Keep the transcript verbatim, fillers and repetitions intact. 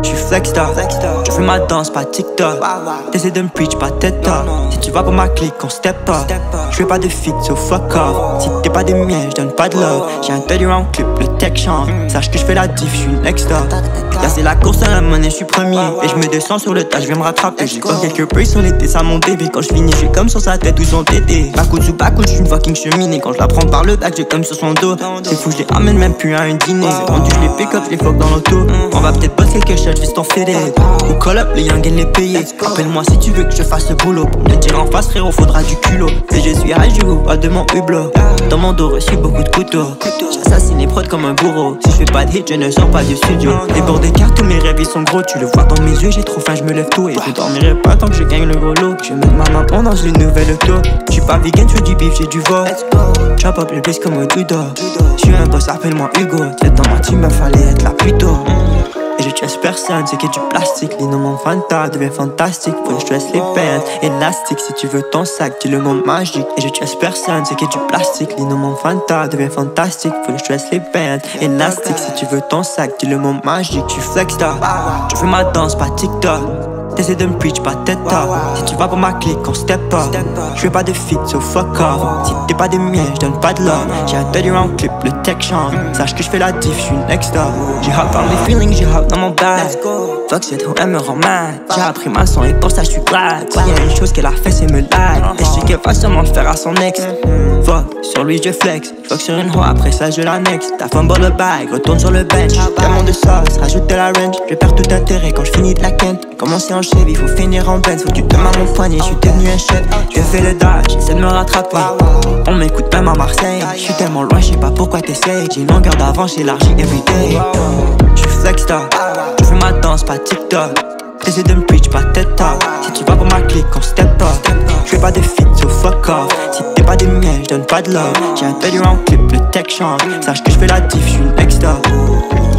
J'suis flexta, je fais ma danse, pas TikTok. T'essaies de me preach, pas tête talk. Si tu vas pour ma clique, on step up. J'fais pas de fit, so fuck off. Si t'es pas des miens, j'donne pas de love. J'ai un thirty round clip, le tech change. Sache que j'fais la diff, j'suis next up. Là c'est la course à la monnaie, j'suis premier. Et j'me descends sur le tas, j'viens me rattraper. J'ai comme quelques prix sur l'été, ça mon bébé. Quand j'finis, j'ai comme sur sa tête ou son tété. Backwood sous backwood, j'suis une fucking cheminée. Quand j'la prends par le back, j'ai comme sur son dos. C'est fou, j'les ramène même plus à un dîner. Rendu, j'les pick up, j'les fuck dans l'auto. On va peut-être boss quelques shots, j'vais t'en fédé. Ou call up, les young and les payer. Appelle-moi si tu veux que je fasse le boulot. Pour me dire en face, frérot, faudra du culot. Et je suis rage du pas de mon hublot. Dans mon dos, reçu beaucoup de couteaux. J'assassine les prods comme un bourreau. Si je fais pas de hit, je ne sors pas du studio. Les bords des cartes, tous mes rêves ils sont gros. Tu le vois dans mes yeux, j'ai trop faim, je me lève tôt. Et je dormirai pas tant que je gagne le gros lot. Je mets ma main pendant une nouvelle auto. J'suis pas vegan, j'fais du beef, j'ai du veau. Chop up les place comme un dudo. J'suis un boss, appelle-moi Hugo. T'es dans ma team, il fallait être là plus tôt. Et je tresse personne, c'est que du plastique. Les noms mon fanta devient fantastique. Faut que je tresse les pants, élastique. Si tu veux ton sac, dis le mot magique. Et je tresse personne, c'est que du plastique. Les noms mon fanta devient fantastique. Faut que je tresse les pants, élastique. Si tu veux ton sac, dis le mot magique. Tu flex ta, je fais ma danse, pas TikTok. T'essaies de me preach, pas tête talk. Si tu vas pour ma clique, on step up. J'fais pas de fit, so fuck off. Si t'es pas des miens, j'donne pas de love. J'ai un thirty round clip, le tech change. Sache que j'fais la diff, j'suis next up. J'ai hop dans mes feelings, j'ai hop dans mon bag. Fuck cette hoe, elle me rend mad. J'ai appris ma leçon et pour ça j'suis glad. Y'a une chose qu'elle a fait, c'est me lag. Et j'sais qu'elle va sûrement le faire à son ex. Fuck, sur lui je flex. Fuck sur une hoe, après ça je l'annexe. Ta femme bord le bag, retourne sur le bench. Tellement de sauce, rajoute de la range. Je perds tout intérêt quand j'finis de la quinte. Commencer en Chevy, faut finir en Benz. Faut que tu te mets à mon poignet, j'suis devenu un chef. Je fais le dash, j'essaie de me rattraper. On m'écoute même à Marseille. J'suis tellement loin, j'sais pas pourquoi t'essayes. J'ai une longueur d'avance, j'élargis everyday. J'suis flexta, je fais ma danse, pas TikTok. T'essaies de me preach, pas tête talk. Si tu vas pour ma clique, on step up. J'fais pas de fit, so fuck off. Si t'es pas des miens, j'donne pas de love. J'ai un thirty round clip, le tech change. Sache que j'fais la diff, j'suis next up.